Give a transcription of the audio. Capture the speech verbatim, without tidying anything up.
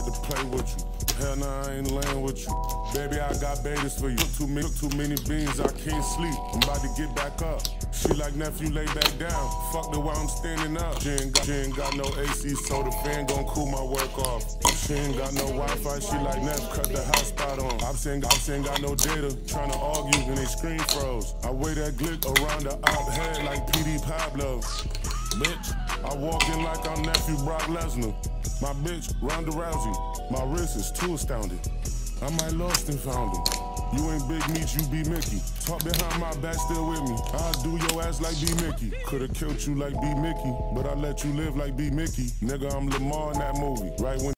like to play with you. Hell nah, I ain't laying with you. Baby, I got betas for you. Too many, too many beans, I can't sleep. I'm about to get back up. She like, nephew, lay back down. Fuck the while I'm standing up. She ain't, got, she ain't got no A C, so the fan gon' cool my work off. She ain't got no Wi-Fi, she like, Neff, cut the hotspot on. I'm saying, I'm saying, got no data. Tryna argue and they screen froze. I wear that glick around the op head like P D Pablo. Bitch, I walk in like I'm nephew Brock Lesnar. My bitch, Ronda Rousey. My wrist is too astounding. I might lost and found him. You ain't Big Meat, you be Mickey. Talk behind my back, still with me. I'll do your ass like B Mickey. Could've killed you like B Mickey, but I let you live like B Mickey. Nigga, I'm Lamar in that movie. Right when